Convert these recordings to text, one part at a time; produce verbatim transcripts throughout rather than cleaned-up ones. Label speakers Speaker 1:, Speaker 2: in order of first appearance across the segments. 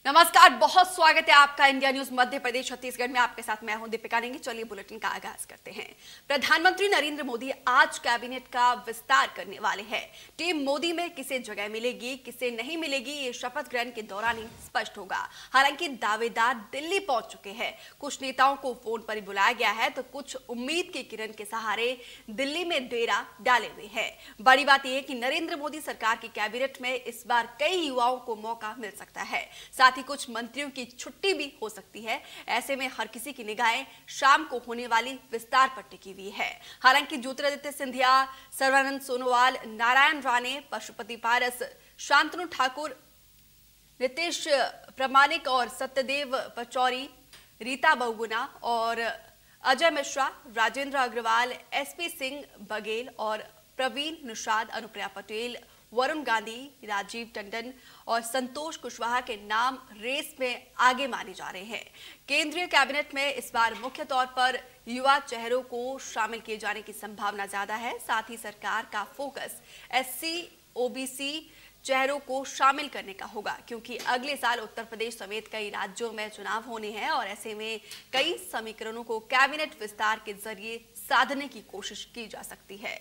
Speaker 1: नमस्कार, बहुत स्वागत है आपका इंडिया न्यूज मध्य प्रदेश छत्तीसगढ़ में। आपके साथ मैं हूं दीपिका नेगी। चलिए बुलेटिन का आगाज करते हैं। प्रधानमंत्री नरेंद्र मोदी आज कैबिनेट का विस्तार करने वाले हैं। टीम मोदी में किसे जगह मिलेगी, किसे नहीं मिलेगी, ये शपथ ग्रहण के दौरान ही स्पष्ट होगा। हालांकि दावेदार दिल्ली पहुंच चुके हैं। कुछ नेताओं को फोन पर ही बुलाया गया है तो कुछ उम्मीद की किरण के सहारे दिल्ली में डेरा डाले हुए हैं। बड़ी बात यह है कि नरेंद्र मोदी सरकार की कैबिनेट में इस बार कई युवाओं को मौका मिल सकता है। साथ ही कुछ मंत्रियों की छुट्टी भी हो सकती है। ऐसे में हर किसी की निगाहें शाम को होने वाली विस्तार पर टिकी हुई है। हालांकि ज्योतिरादित्य सिंधिया, सर्बानंद सोनोवाल, नारायण राणे, पशुपति पारस, शांतनु ठाकुर, नीतीश प्रामाणिक और सत्यदेव पचौरी, रीता बहुगुणा और अजय मिश्रा, राजेंद्र अग्रवाल, एसपी सिंह बघेल और प्रवीण निषाद, अनुप्रिया पटेल, वरुण गांधी, राजीव टंडन और संतोष कुशवाहा के नाम रेस में आगे माने जा रहे हैं। केंद्रीय कैबिनेट में इस बार मुख्य तौर पर युवा चेहरों को शामिल किए जाने की संभावना ज्यादा है। साथ ही सरकार का फोकस एससी, ओबीसी चेहरों को शामिल करने का होगा, क्योंकि अगले साल उत्तर प्रदेश समेत कई राज्यों में चुनाव होने हैं और ऐसे में कई समीकरणों को कैबिनेट विस्तार के जरिए साधने की कोशिश की जा सकती है।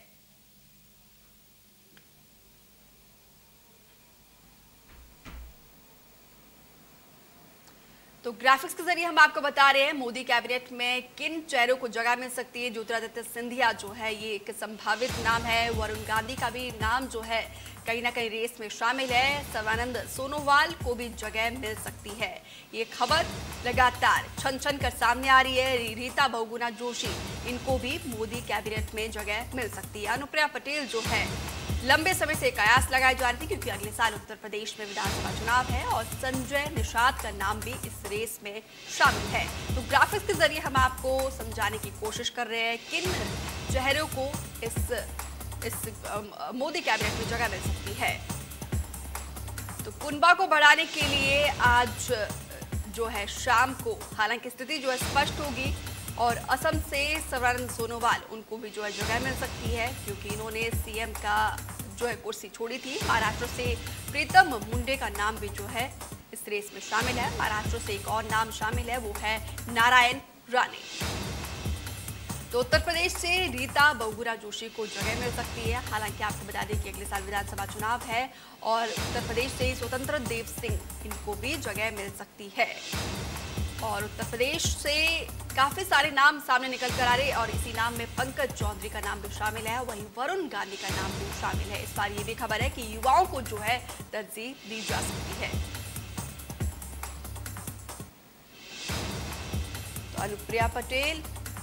Speaker 1: तो ग्राफिक्स के जरिए हम आपको बता रहे हैं मोदी कैबिनेट में किन चेहरों को जगह मिल सकती है। ज्योतिरादित्य सिंधिया जो है ये एक संभावित नाम है। वरुण गांधी का भी नाम जो है कहीं ना कहीं रेस में शामिल है। सर्बानंद सोनोवाल को भी जगह मिल सकती है। ये खबर लगातार छन छन कर सामने आ रही है। रीता बहुगुणा जोशी, इनको भी मोदी कैबिनेट में जगह मिल सकती है। अनुप्रिया पटेल जो है लंबे समय से कयास लगाए जा रही थी, क्योंकि अगले साल उत्तर प्रदेश में विधानसभा चुनाव है और संजय निषाद का नाम भी इस रेस में शामिल है। तो ग्राफिक्स के जरिए हम आपको समझाने की कोशिश कर रहे हैं किन चेहरों को इस इस मोदी कैबिनेट में जगह मिल सकती है। तो कुनबा को बढ़ाने के लिए आज जो है शाम को हालांकि स्थिति जो है स्पष्ट होगी और असम से सर्बानंद सोनोवाल, उनको भी जो है जगह मिल सकती है, क्योंकि इन्होंने सीएम का जो है कुर्सी छोड़ी थी। महाराष्ट्र से प्रीतम मुंडे का नाम भी जो है इस रेस में शामिल है। महाराष्ट्र से एक और नाम शामिल है, वो है नारायण राणे। तो उत्तर प्रदेश से रीता बहुगुणा जोशी को जगह मिल सकती है। हालांकि आपको बता दें कि अगले साल विधानसभा चुनाव है और उत्तर प्रदेश से स्वतंत्र देव सिंह, इनको भी जगह मिल सकती है। और उत्तर प्रदेश से काफी सारे नाम सामने निकल कर आ रहे और इसी नाम में पंकज चौधरी का नाम भी शामिल है। वहीं वरुण गांधी का नाम भी शामिल है। इस बार ये भी खबर है कि युवाओं को जो है तरजीह दी जा सकती है। तो अनुप्रिया पटेल,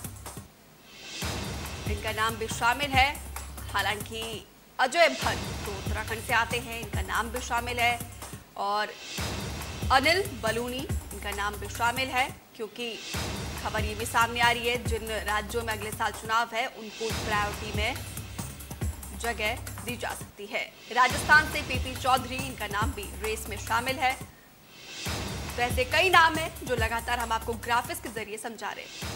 Speaker 1: इनका नाम भी शामिल है। हालांकि अजय भट्ट तो उत्तराखंड से आते हैं, इनका नाम भी शामिल है। और अनिल बलूनी, इनका नाम भी शामिल है, क्योंकि खबर ये भी सामने आ रही है जिन राज्यों में अगले साल चुनाव है उनको प्रायोरिटी में जगह दी जा सकती है। राजस्थान से पीपी चौधरी, इनका नाम भी रेस में शामिल है। तो ऐसे कई नाम हैं जो लगातार हम आपको ग्राफिक्स के जरिए समझा रहे हैं।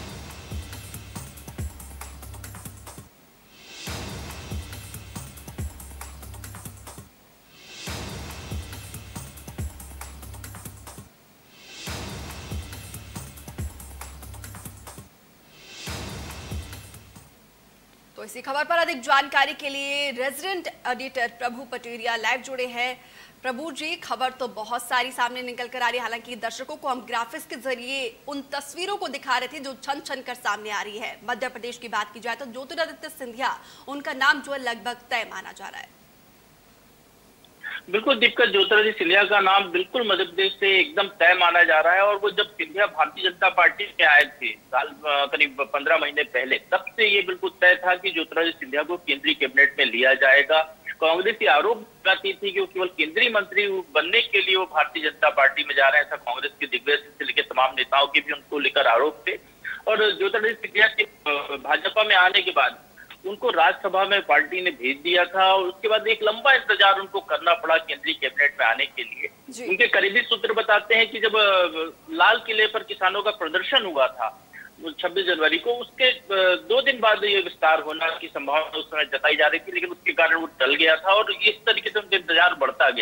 Speaker 1: तो इसी खबर पर अधिक जानकारी के लिए resident editor Prabhu Pateria live जुड़े हैं। प्रभु जी, खबर तो बहुत सारी सामने निकल कर आ रही है। हालांकि दर्शकों को हम ग्राफिक्स के जरिए उन तस्वीरों को दिखा रहे थे जो छन छन कर सामने आ रही है। मध्य प्रदेश की बात की जाए तो ज्योतिरादित्य सिंधिया, उनका नाम जो है लगभग तय माना जा रहा है।
Speaker 2: बिल्कुल दीपिका, ज्योतिरादित्य सिंधिया का नाम बिल्कुल मध्य प्रदेश से एकदम तय माना जा रहा है। और वो जब सिंधिया भारतीय जनता पार्टी में आए थे साल करीब पंद्रह महीने पहले, तब से ये बिल्कुल तय था कि ज्योतिरादित्य सिंधिया को केंद्रीय कैबिनेट में लिया जाएगा। कांग्रेस ये आरोप लगाती थी कि वो केवल केंद्रीय मंत्री बनने के लिए वो भारतीय जनता पार्टी में जा रहे हैं। ऐसा कांग्रेस के दिग्गज से लेकर तमाम नेताओं के भी उनको लेकर आरोप थे। और ज्योतिरादित्य सिंधिया के भाजपा में आने के बाद उनको राज्यसभा में पार्टी ने भेज दिया था और उसके बाद एक लंबा इंतजार उनको करना पड़ा केंद्रीय कैबिनेट में आने के लिए। उनके करीबी सूत्र बताते हैं कि जब लाल किले पर किसानों का प्रदर्शन हुआ था छब्बीस जनवरी को, उसके दो दिन बाद ये विस्तार होने की संभावना उस समय जताई जा रही थी, लेकिन उसके कारण वो टल गया था और इस तरीके से उनका इंतजार बढ़ता गया।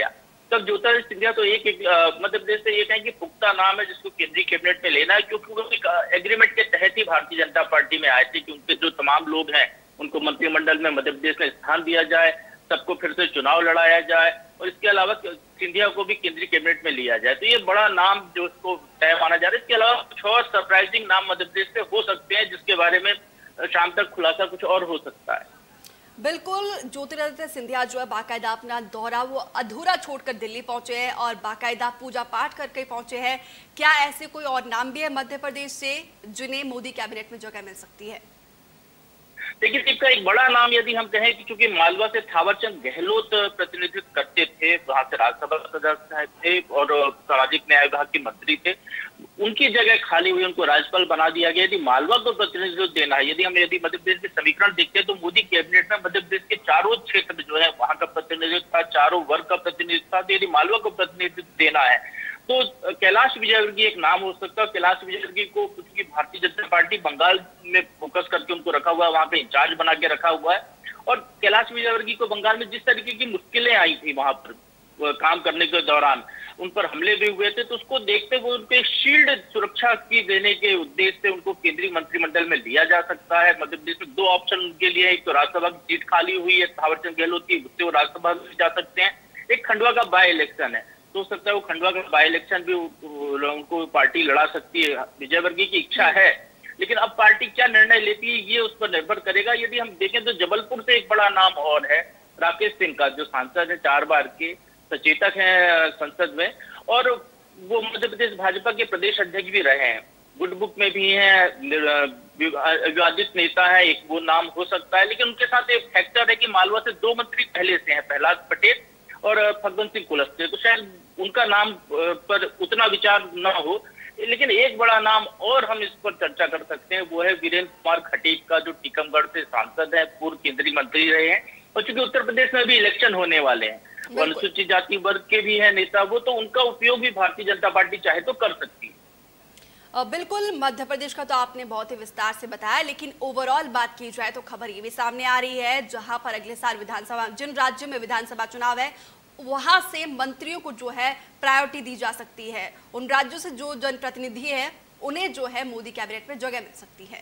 Speaker 2: तब ज्योतिरादित्य सिंधिया तो एक, एक मध्य प्रदेश से ये कहें कि पुख्ता नाम है जिसको केंद्रीय कैबिनेट में लेना है, क्योंकि वो एक एग्रीमेंट के तहत ही भारतीय जनता पार्टी में आए थे कि उनके जो तमाम लोग हैं उनको मंत्रिमंडल में मध्य प्रदेश में स्थान दिया जाए, सबको फिर से चुनाव लड़ाया जाए और इसके अलावा सिंधिया को भी केंद्रीय कैबिनेट में लिया जाए। तो ये बड़ा नाम जो उसको तय माना जा रहा है। इसके अलावा कुछ और सरप्राइजिंग नाम मध्य प्रदेश से हो सकते हैं जिसके बारे में शाम तक खुलासा कुछ और हो सकता है।
Speaker 1: बिल्कुल, ज्योतिरादित्य सिंधिया जो है बाकायदा अपना दौरा वो अधूरा छोड़कर दिल्ली पहुंचे हैं और बाकायदा पूजा पाठ करके पहुंचे हैं। क्या ऐसे कोई और नाम भी है मध्य प्रदेश से जिन्हें मोदी कैबिनेट में जगह मिल सकती है?
Speaker 2: देखिए, इसका एक बड़ा नाम यदि हम कहें कि चूंकि मालवा से थावरचंद गहलोत प्रतिनिधित्व करते थे, वहां से राज्यसभा सदस्य थे और सामाजिक न्याय विभाग के मंत्री थे, उनकी जगह खाली हुई, उनको राज्यपाल बना दिया गया। यदि मालवा को प्रतिनिधित्व देना है, यदि हम यदि मध्य प्रदेश के समीकरण देखते हैं तो मोदी कैबिनेट में मध्य प्रदेश के चारों क्षेत्र जो है वहां का प्रतिनिधित्व था, चारों वर्ग का प्रतिनिधित्व था। तो यदि मालवा को प्रतिनिधित्व देना है तो कैलाश विजयवर्गीय एक नाम हो सकता है। कैलाश विजयवर्गीय को क्योंकि भारतीय जनता पार्टी बंगाल में फोकस करके उनको रखा हुआ है, वहां पे इंचार्ज बना के रखा हुआ है और कैलाश विजयवर्गीय को बंगाल में जिस तरीके की मुश्किलें आई थी वहां पर काम करने के दौरान, उन पर हमले भी हुए थे, तो उसको देखते हुए उनके शील्ड सुरक्षा की देने के उद्देश्य से उनको केंद्रीय मंत्रिमंडल में लिया जा सकता है। मध्य प्रदेश में दो ऑप्शन उनके लिए, एक तो राज्यसभा की सीट खाली हुई है थावरचंद गहलोत की, उससे वो राज्यसभा में जा सकते हैं। एक खंडवा का बाय इलेक्शन है, तो हो सकता है वो खंडवा का बाय इलेक्शन भी उनको पार्टी लड़ा सकती है। विजयवर्गीय की इच्छा है, लेकिन अब पार्टी क्या निर्णय लेती है ये उस पर निर्भर करेगा। यदि हम देखें तो जबलपुर से एक बड़ा नाम और है राकेश सिंह का, जो सांसद है, चार बार के सचेतक हैं संसद में और वो मध्य प्रदेश भाजपा के प्रदेश अध्यक्ष भी रहे हैं, गुड बुक में भी हैं, विवादित नेता है, एक वो नाम हो सकता है। लेकिन उनके साथ एक फैक्टर है कि मालवा से दो मंत्री पहले से हैं, प्रहलाद पटेल और फग्गन सिंह कुलस्ते, तो शायद उनका नाम पर उतना विचार न हो। लेकिन एक बड़ा नाम और हम इस पर चर्चा कर सकते हैं, वो है वीरेंद्र कुमार खटीक का, जो टीकमगढ़ से सांसद है, पूर्व केंद्रीय मंत्री रहे हैं और चूंकि उत्तर प्रदेश में भी इलेक्शन होने वाले हैं, अनुसूचित जाति वर्ग के भी हैं नेता वो, तो उनका उपयोग भी भारतीय जनता पार्टी चाहे तो कर सकती है।
Speaker 1: बिल्कुल, मध्य प्रदेश का तो आपने बहुत ही विस्तार से बताया, लेकिन ओवरऑल बात की जाए तो खबर ये भी सामने आ रही है जहां पर अगले साल विधानसभा, जिन राज्यों में विधानसभा चुनाव है वहां से मंत्रियों को जो है प्रायोरिटी दी जा सकती है। उन राज्यों से जो जनप्रतिनिधि है उन्हें जो है मोदी कैबिनेट में जगह मिल सकती है।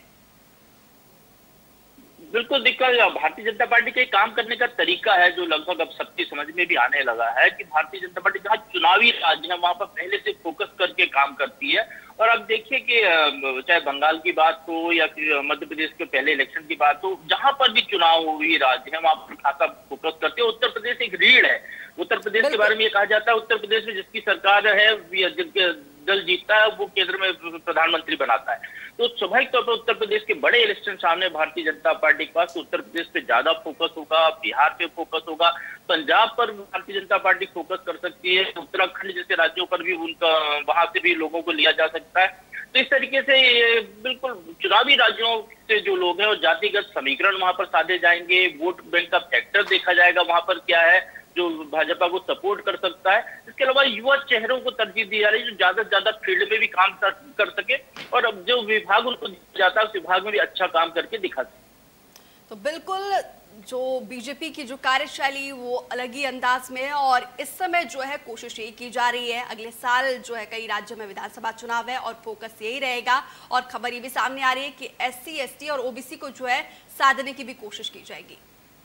Speaker 2: बिल्कुल, दिक्कत भारतीय जनता पार्टी के काम करने का तरीका है जो लगभग अब सबकी समझ में भी आने लगा है कि भारतीय जनता पार्टी जहाँ चुनावी राज्य है वहां पर पहले से फोकस करके काम करती है। और अब देखिए कि चाहे बंगाल की बात हो या फिर मध्य प्रदेश के पहले इलेक्शन की बात हो, जहां पर भी चुनाव हुई राज्य है वहां पर खासा फोकस करते हैं। उत्तर प्रदेश एक रीढ़ है, उत्तर प्रदेश के बारे में ये कहा जाता है उत्तर प्रदेश में जिसकी सरकार है, जिनके दल जीतता है वो केंद्र में प्रधानमंत्री बनाता है। तो स्वाभाविक तौर पर उत्तर प्रदेश के बड़े इलेक्शन सामने भारतीय जनता पार्टी के पास, तो उत्तर प्रदेश पे ज्यादा फोकस होगा, बिहार पे फोकस होगा, पंजाब पर भारतीय जनता पार्टी फोकस कर सकती है, उत्तराखंड जैसे राज्यों पर भी उनका वहां से भी लोगों को लिया जा सकता है। तो इस तरीके से बिल्कुल चुनावी राज्यों से जो लोग हैं और जातिगत समीकरण वहां पर साधे जाएंगे, वोट बैंक का फैक्टर देखा जाएगा वहां पर क्या है जो भाजपा को सपोर्ट कर सकता है। इसके अलावा युवा चेहरों को तरजीह दी जा रही है जो ज्यादा से ज्यादा फील्ड में भी काम कर सके और अब जो विभाग उनको दिया जाता है उस विभाग में भी अच्छा काम करके दिखा सके।
Speaker 1: तो बिल्कुल जो बीजेपी की जो कार्यशैली वो अलग ही अंदाज में है और इस समय जो है कोशिश यही की जा रही है, अगले साल जो है कई राज्यों में विधानसभा चुनाव है और फोकस यही रहेगा। और खबर ये भी सामने आ रही है कि एससी एसटी और ओबीसी को जो है साधने की भी कोशिश की जाएगी।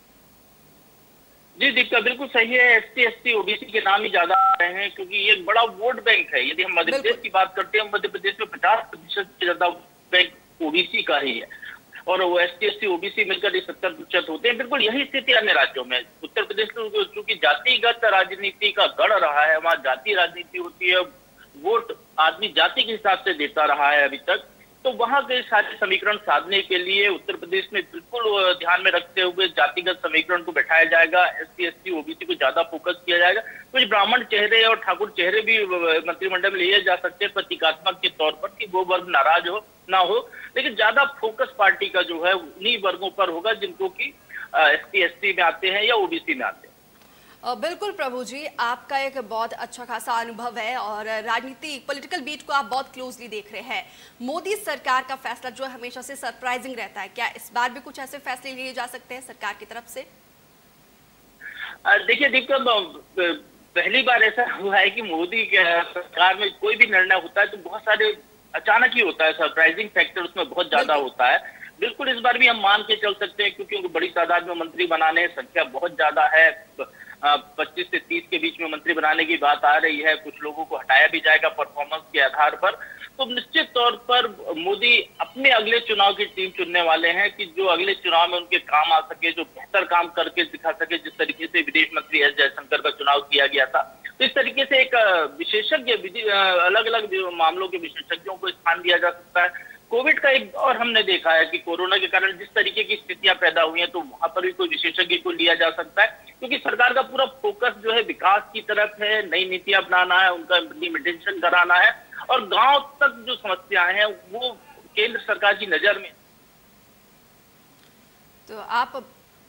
Speaker 2: जी दीपिका, बिल्कुल सही है। एसटी एसटी ओबीसी के नाम ही ज्यादा आ रहे हैं क्योंकि ये एक बड़ा वोट बैंक है। यदि हम मध्य प्रदेश की बात करते हैं, मध्य प्रदेश में पचास प्रतिशत से ज्यादा बैंक ओबीसी का ही है और वो एसटी एसटी ओबीसी मिलकर ये सत्तर प्रतिशत होते हैं। बिल्कुल यही स्थिति अन्य राज्यों में। उत्तर प्रदेश में चूंकि जातिगत राजनीति का गढ़ रहा है, वहाँ जाति राजनीति होती है, वोट आदमी जाति के हिसाब से देता रहा है अभी तक, तो वहां के सारे समीकरण साधने के लिए उत्तर प्रदेश में बिल्कुल ध्यान में रखते हुए जातिगत समीकरण को बैठाया जाएगा, एससी एसटी ओबीसी को ज्यादा फोकस किया जाएगा। कुछ ब्राह्मण चेहरे और ठाकुर चेहरे भी मंत्रिमंडल में लिए जा सकते हैं प्रतीकात्मक के तौर पर कि वो वर्ग नाराज हो ना हो, लेकिन ज्यादा फोकस पार्टी का जो है उन्हीं वर्गों पर होगा जिनको कि एससी एसटी में आते हैं या ओबीसी में आते हैं।
Speaker 1: बिल्कुल प्रभु जी, आपका एक बहुत अच्छा खासा अनुभव है और राजनीति पॉलिटिकल बीट को आप बहुत क्लोजली देख रहे हैं। मोदी सरकार का फैसला जो हमेशा से सरप्राइजिंग रहता है, क्या इस बार भी कुछ ऐसे फैसले लिए जा सकते हैं सरकार की तरफ से?
Speaker 2: देखिए दीपिका, पहली बार ऐसा हुआ है कि मोदी के सरकार में कोई भी निर्णय होता है तो बहुत सारे अचानक ही होता है, सरप्राइजिंग फैक्टर उसमें बहुत ज्यादा होता है। बिल्कुल इस बार भी हम मान के चल सकते हैं क्योंकि उनको बड़ी तादाद में मंत्री बनाने, संख्या बहुत ज्यादा है, पच्चीस से तीस के बीच में मंत्री बनाने की बात आ रही है। कुछ लोगों को हटाया भी जाएगा परफॉर्मेंस के आधार पर। तो निश्चित तौर पर मोदी अपने अगले चुनाव की टीम चुनने वाले हैं कि जो अगले चुनाव में उनके काम आ सके, जो बेहतर काम करके दिखा सके। जिस तरीके से विदेश मंत्री एस जयशंकर का चुनाव किया गया था, तो इस तरीके से एक विशेषज्ञ, अलग अलग मामलों के विशेषज्ञों को स्थान दिया जा सकता है। कोविड का एक और हमने देखा है कि कोरोना के कारण जिस तरीके की स्थितियां पैदा हुई हैं, तो वहां पर भी कोई विशेषज्ञ को लिया जा सकता है क्योंकि सरकार का पूरा फोकस जो है विकास की तरफ है, नई नीतियां अपनाना है, उनका इम्प्लीमेंटेशन कराना है और गांव तक जो समस्याएं हैं वो केंद्र सरकार की नजर में।
Speaker 1: तो आप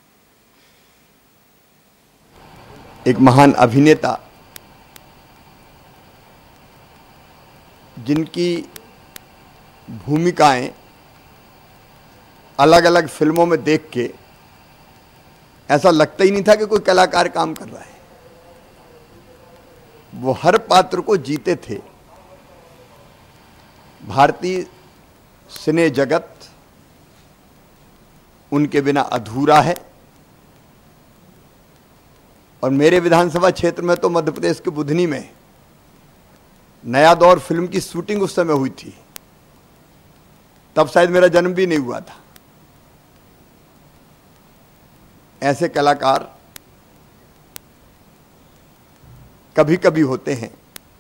Speaker 3: एक महान अभिनेता जिनकी भूमिकाएं अलग अलग फिल्मों में देख के ऐसा लगता ही नहीं था कि कोई कलाकार काम कर रहा है। वो हर पात्र को जीते थे। भारतीय सिने जगत उनके बिना अधूरा है। और मेरे विधानसभा क्षेत्र में तो मध्य प्रदेश के बुधनी में नया दौर फिल्म की शूटिंग उस समय हुई थी। तब शायद मेरा जन्म भी नहीं हुआ था। ऐसे कलाकार कभी कभी होते हैं,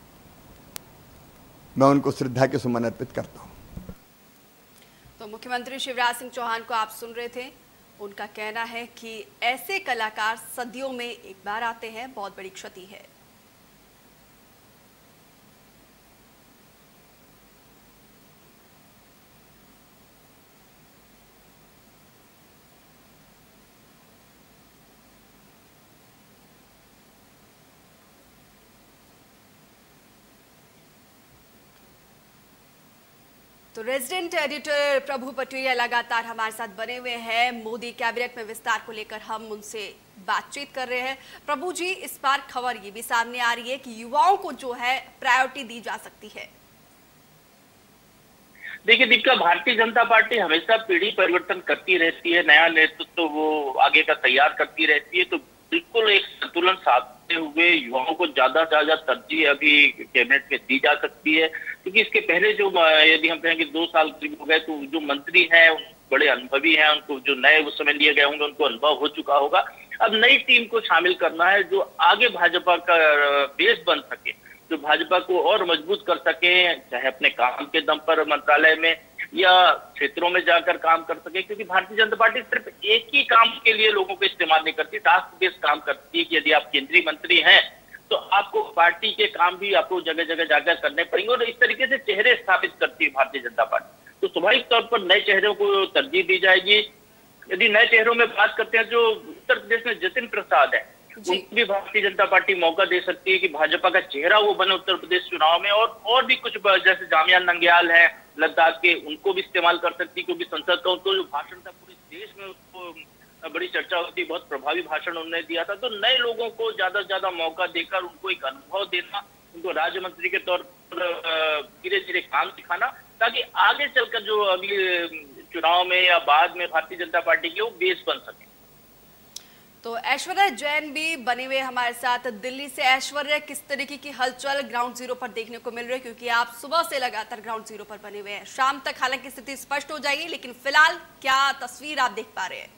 Speaker 3: मैं उनको श्रद्धा के सुमन अर्पित करता हूं।
Speaker 1: तो मुख्यमंत्री शिवराज सिंह चौहान को आप सुन रहे थे। उनका कहना है कि ऐसे कलाकार सदियों में एक बार आते हैं, बहुत बड़ी क्षति है। तो रेजिडेंट एडिटर प्रभु पटुरिया लगातार हमारे साथ बने हुए हैं। मोदी कैबिनेट में विस्तार को लेकर हम उनसे बातचीत कर रहे हैं। प्रभु जी, इस बार खबर ये भी सामने आ रही है कि युवाओं को जो है प्रायोरिटी दी जा सकती है।
Speaker 2: देखिए दीपिका, भारतीय जनता पार्टी हमेशा पीढ़ी परिवर्तन करती रहती है, नया नेतृत्व तो वो आगे का तैयार करती रहती है। तो बिल्कुल एक संतुलन साधते हुए युवाओं को ज्यादा से ज्यादा तरजीह अभी कैबिनेट में दी जा सकती है क्योंकि इसके पहले जो, यदि हम कहें कि दो साल करीब हो गए, तो जो मंत्री हैं बड़े अनुभवी हैं, उनको जो नए उस समय लिए गए होंगे उनको अनुभव हो चुका होगा। अब नई टीम को शामिल करना है जो आगे भाजपा का बेस बन सके, जो भाजपा को और मजबूत कर सके, चाहे अपने काम के दम पर मंत्रालय में या क्षेत्रों में जाकर काम कर सके। क्योंकि भारतीय जनता पार्टी सिर्फ एक ही काम के लिए लोगों को इस्तेमाल नहीं करती, टास्क बेस्ड काम करती है कि यदि आप केंद्रीय मंत्री हैं तो आपको पार्टी के काम भी आपको जगह जगह जाकर करने पड़ेंगे और इस तरीके से चेहरे स्थापित करती है भारतीय जनता पार्टी। तो स्वाभाविक तौर पर नए चेहरों को तरजीह दी जाएगी। यदि नए चेहरों में बात करते हैं, जो उत्तर प्रदेश में जतिन प्रसाद है, उनको भी भारतीय जनता पार्टी मौका दे सकती है कि भाजपा का चेहरा वो बने उत्तर प्रदेश चुनाव में। और और भी कुछ जैसे जामिया नंग्याल है लद्दाख के, उनको भी इस्तेमाल कर सकती है क्योंकि संसद का उनको जो भाषण था पूरे देश में उसको बड़ी चर्चा होती, बहुत प्रभावी भाषण उन्होंने दिया था। तो नए लोगों को ज्यादा से ज्यादा मौका देकर उनको एक अनुभव देना, उनको राज्य मंत्री के तौर पर धीरे धीरे काम सिखाना, ताकि आगे चलकर जो अगले चुनाव में या बाद में भारतीय जनता पार्टी की वो बेस बन सके।
Speaker 1: तो ऐश्वर्या जैन भी बने हुए हमारे साथ दिल्ली से। ऐश्वर्या, किस तरीके की हलचल ग्राउंड जीरो पर देखने को मिल रही है, क्योंकि आप सुबह से लगातार ग्राउंड जीरो पर बने हुए हैं। शाम तक हालांकि स्थिति स्पष्ट हो जाएगी, लेकिन फिलहाल क्या तस्वीर आप देख पा रहे हैं?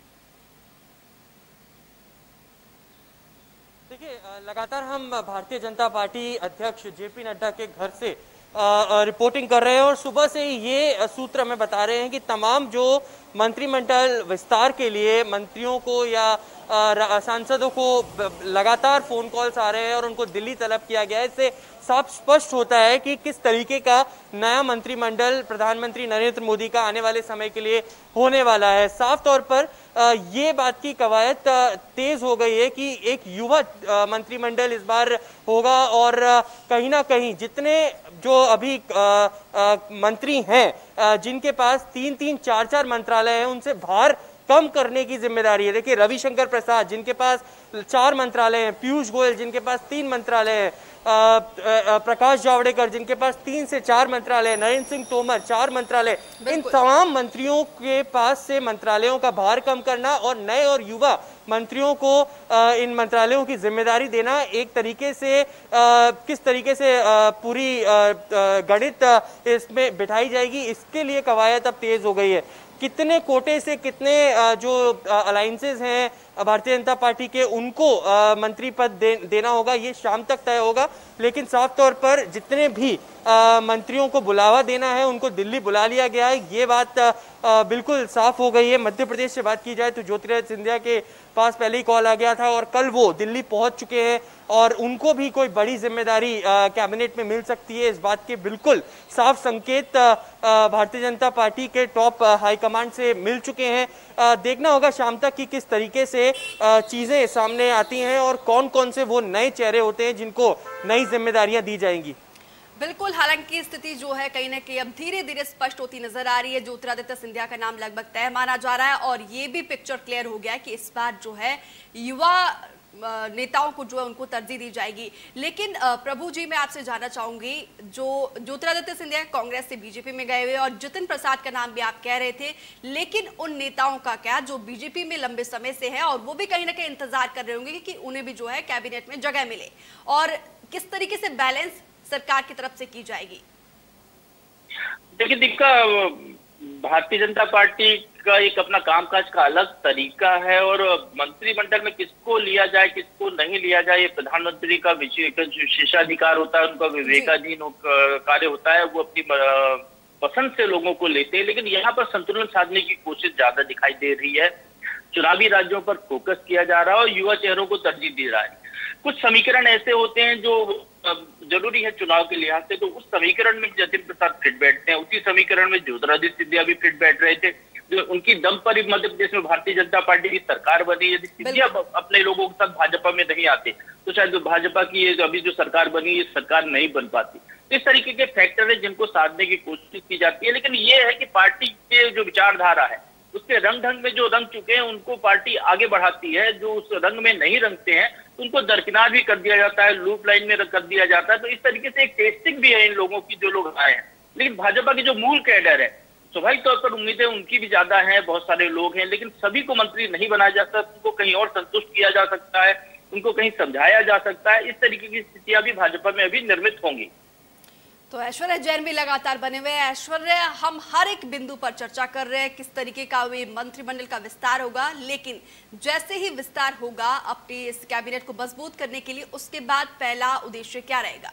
Speaker 4: देखिए, लगातार हम भारतीय जनता पार्टी अध्यक्ष जेपी नड्डा के घर से रिपोर्टिंग कर रहे हैं और सुबह से ही ये सूत्र हमें बता रहे हैं कि तमाम जो मंत्रिमंडल विस्तार के लिए मंत्रियों को या सांसदों को लगातार फोन कॉल्स आ रहे हैं और उनको दिल्ली तलब किया गया है। इससे साफ स्पष्ट होता है कि किस तरीके का नया मंत्रिमंडल प्रधानमंत्री नरेंद्र मोदी का आने वाले समय के लिए होने वाला है। साफ तौर पर ये बात की कवायद तेज हो गई है कि एक युवा मंत्रिमंडल इस बार होगा और कहीं ना कहीं जितने जो अभी आ, आ, मंत्री हैं जिनके पास तीन तीन चार चार मंत्रालय हैं, उनसे भार कम करने की जिम्मेदारी है। देखिए रविशंकर प्रसाद जिनके पास चार मंत्रालय हैं, पीयूष गोयल जिनके पास तीन मंत्रालय हैं, प्रकाश जावड़ेकर जिनके पास तीन से चार मंत्रालय, नरेंद्र सिंह तोमर चार मंत्रालय, इन तमाम मंत्रियों के पास से मंत्रालयों का भार कम करना और नए और युवा मंत्रियों को इन मंत्रालयों की जिम्मेदारी देना एक तरीके से किस तरीके से पूरी गणित इसमें बिठाई जाएगी, इसके लिए कवायद अब तेज हो गई है। कितने कोटे से कितने जो अलायंसेस हैं भारतीय जनता पार्टी के, उनको मंत्री पद दे, देना होगा, ये शाम तक तय होगा। लेकिन साफ तौर पर जितने भी आ, मंत्रियों को बुलावा देना है उनको दिल्ली बुला लिया गया है, ये बात आ, बिल्कुल साफ हो गई है। मध्य प्रदेश से बात की जाए तो ज्योतिरादित्य सिंधिया के पास पहले ही कॉल आ गया था और कल वो दिल्ली पहुंच चुके हैं और उनको भी कोई बड़ी जिम्मेदारी कैबिनेट में मिल सकती है, इस बात के बिल्कुल साफ संकेत भारतीय जनता पार्टी के टॉप हाईकमांड से मिल चुके हैं। आ, देखना होगा शाम तक कि किस तरीके से चीजें सामने आती हैं और कौन कौन से वो नए चेहरे होते हैं जिनको नई जिम्मेदारियां दी जाएंगी।
Speaker 1: बिल्कुल, हालांकि स्थिति जो है कहीं ना कहीं अब धीरे धीरे स्पष्ट होती नजर आ रही है। ज्योतिरादित्य सिंधिया का नाम लगभग तय माना जा रहा है और ये भी पिक्चर क्लियर हो गया है कि इस बार जो है युवा नेताओं को जो है उनको तरजीह दी जाएगी। लेकिन प्रभु जी, मैं आपसे जानना चाहूंगी, जो ज्योतिरादित्य सिंधिया कांग्रेस से बीजेपी में गए हुए और जितिन प्रसाद का नाम भी आप कह रहे थे, लेकिन उन नेताओं का क्या जो बीजेपी में लंबे समय से है और वो भी कहीं ना कहीं इंतजार कर रहे होंगे कि उन्हें भी जो है कैबिनेट में जगह मिले, और किस तरीके से बैलेंस सरकार की तरफ से की जाएगी?
Speaker 2: देखिए दीपिका, भारतीय जनता पार्टी का एक अपना कामकाज का अलग तरीका है और मंत्रिमंडल में किसको लिया जाए किसको नहीं लिया जाए ये प्रधानमंत्री का विशेषाधिकार होता है, उनका विवेकाधीन कार्य होता है, वो अपनी पसंद से लोगों को लेते हैं। लेकिन यहाँ पर संतुलन साधने की कोशिश ज्यादा दिखाई दे रही है। चुनावी राज्यों पर फोकस किया जा रहा है और युवा चेहरों को तरजीह दी जा रही है। कुछ समीकरण ऐसे होते हैं जो जरूरी है चुनाव के लिहाज से, तो उस समीकरण में जतिन प्रसाद फिट बैठते हैं, उसी समीकरण में ज्योतिरादित्य सिंधिया भी फिट बैठ रहे थे। जो उनकी दम पर ही मध्य प्रदेश में भारतीय जनता पार्टी की सरकार बनी। यदि सिंधिया अपने लोगों के साथ भाजपा में नहीं आते तो शायद भाजपा की ये अभी जो सरकार बनी ये सरकार नहीं बन पाती। इस तरीके के फैक्टर है जिनको साधने की कोशिश की जाती है। लेकिन ये है कि पार्टी के जो विचारधारा है उसके रंग ढंग में जो रंग चुके हैं उनको पार्टी आगे बढ़ाती है, जो उस रंग में नहीं रंगते हैं उनको दरकिनार भी कर दिया जाता है, लूप लाइन में कर दिया जाता है। तो इस तरीके से एक टेस्टिंग भी है इन लोगों की जो लोग आए हैं। लेकिन भाजपा की जो मूल कैडर है, स्वाभाविक तौर पर उम्मीदें उनकी भी ज्यादा है, बहुत सारे लोग हैं, लेकिन सभी को मंत्री नहीं बनाया जा सकता। उनको कहीं और संतुष्ट किया जा सकता है, उनको कहीं समझाया जा सकता है। इस तरीके की स्थितियां भी भाजपा में अभी निर्मित होंगी।
Speaker 1: तो ऐश्वर्या जैन भी लगातार बने हुए हैं। ऐश्वर्या, हम हर एक बिंदु पर चर्चा कर रहे हैं किस तरीके का ये मंत्रिमंडल का विस्तार होगा, लेकिन जैसे ही विस्तार होगा अपनी इस कैबिनेट को मजबूत करने के लिए उसके बाद पहला उद्देश्य क्या रहेगा?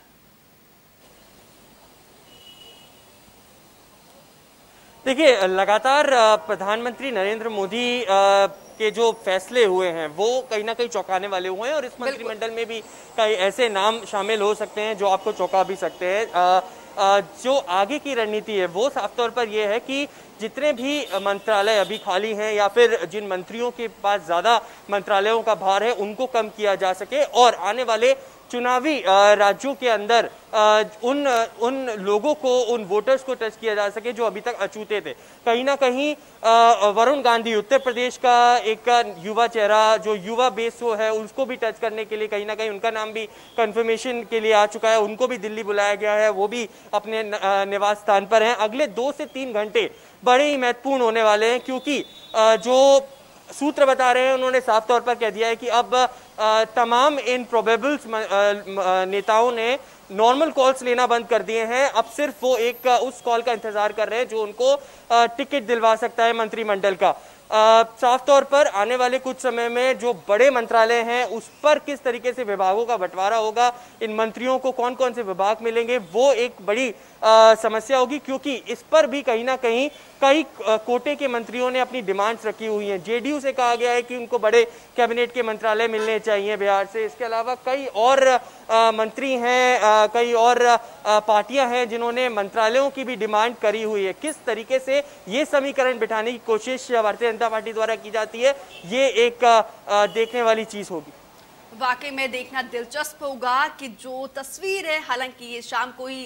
Speaker 4: देखिए, लगातार प्रधानमंत्री नरेंद्र मोदी के जो फैसले हुए हैं वो कहीं ना कहीं चौंकाने वाले हुए हैं और इस मंत्रिमंडल में भी कई ऐसे नाम शामिल हो सकते हैं जो आपको चौंका भी सकते हैं। जो आगे की रणनीति है वो साफ तौर पर यह है कि जितने भी मंत्रालय अभी खाली हैं या फिर जिन मंत्रियों के पास ज्यादा मंत्रालयों का भार है उनको कम किया जा सके और आने वाले चुनावी राज्यों के अंदर उन उन लोगों को, उन वोटर्स को टच किया जा सके जो अभी तक अछूते थे। कहीं ना कहीं वरुण गांधी उत्तर प्रदेश का एक युवा चेहरा, जो युवा बेस वो है, उसको भी टच करने के लिए कहीं ना कहीं उनका नाम भी कंफर्मेशन के लिए आ चुका है। उनको भी दिल्ली बुलाया गया है, वो भी अपने निवास स्थान पर हैं। अगले दो से तीन घंटे बड़े ही महत्वपूर्ण होने वाले हैं क्योंकि जो सूत्र बता रहे हैं उन्होंने साफ तौर पर कह दिया है कि अब तमाम इन प्रोबेबल्स नेताओं ने नॉर्मल कॉल्स लेना बंद कर दिए हैं। अब सिर्फ वो एक उस कॉल का इंतजार कर रहे हैं जो उनको टिकट दिलवा सकता है मंत्रिमंडल का। आ, साफ तौर पर आने वाले कुछ समय में जो बड़े मंत्रालय हैं उस पर किस तरीके से विभागों का बंटवारा होगा, इन मंत्रियों को कौन कौन से विभाग मिलेंगे, वो एक बड़ी आ, समस्या होगी क्योंकि इस पर भी कहीं ना कहीं कई कोटे के मंत्रियों ने अपनी डिमांड्स रखी हुई हैं। जेडीयू से कहा गया है कि उनको बड़े कैबिनेट के मंत्रालय मिलने चाहिए बिहार से। इसके अलावा कई और आ, मंत्री हैं, आ, कई और आ, पार्टियां हैं जिन्होंने मंत्रालयों की भी डिमांड करी हुई है। किस तरीके से ये समीकरण बिठाने की कोशिश भारतीय जनता पार्टी द्वारा की जाती है, ये एक आ, देखने वाली चीज होगी।
Speaker 1: वाकई में देखना दिलचस्प होगा कि जो तस्वीर है, हालांकि ये शाम को ही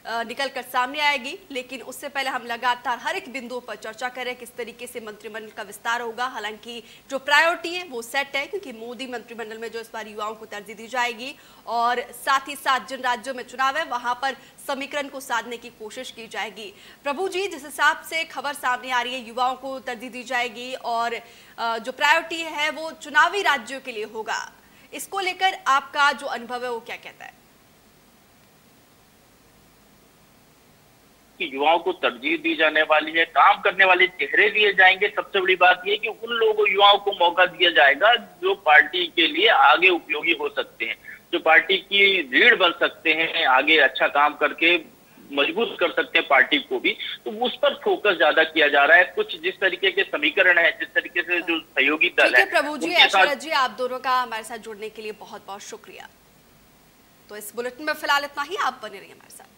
Speaker 1: निकल कर सामने आएगी। लेकिन उससे पहले हम लगातार हर एक बिंदु पर चर्चा करें किस तरीके से मंत्रिमंडल का विस्तार होगा। हालांकि जो प्रायोरिटी है वो सेट है, क्योंकि मोदी मंत्रिमंडल में जो इस बार युवाओं को तरजीह दी जाएगी और साथ ही साथ जिन राज्यों में चुनाव है वहां पर समीकरण को साधने की कोशिश की जाएगी। प्रभु जी, जिस हिसाब से खबर सामने आ रही है युवाओं को तरजीह दी जाएगी और जो प्रायोरिटी है वो चुनावी राज्यों के लिए होगा, इसको लेकर आपका जो अनुभव है वो क्या कहता है?
Speaker 2: कि युवाओं को तरजीह दी जाने वाली है, काम करने वाले चेहरे दिए जाएंगे। सबसे बड़ी बात यह कि उन लोगों युवाओं को मौका दिया जाएगा जो पार्टी के लिए आगे उपयोगी हो सकते हैं, जो पार्टी की रीढ़ बन सकते हैं, आगे अच्छा काम करके मजबूत कर सकते हैं पार्टी को भी। तो उस पर फोकस ज्यादा किया जा रहा है। कुछ जिस तरीके के समीकरण है, जिस तरीके से जो सहयोगी दल है।
Speaker 1: प्रभु जी, ऐश्वर्या जी, आप दोनों का हमारे साथ जुड़ने के लिए बहुत बहुत शुक्रिया। तो इस बुलेटिन में फिलहाल इतना ही, आप बने रहिए हमारे साथ।